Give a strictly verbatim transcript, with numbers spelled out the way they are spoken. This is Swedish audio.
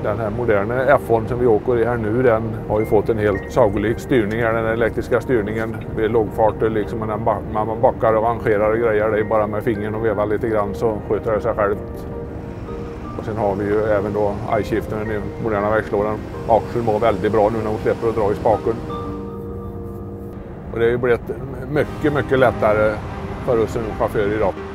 Den här moderna F H som vi åker i här nu, den har ju fått en helt sagolik styrning här, den elektriska styrningen vid lågfarter liksom, när man backar och rangerar och grejer, det är bara med fingern och vevar lite grann så sköter det sig självt. Och sen har vi ju även då I-shiften, den moderna växellådan. Axeln mår väldigt bra nu när hon släpper och drar i spaken. Och det har ju blivit mycket, mycket lättare för oss som chaufför idag.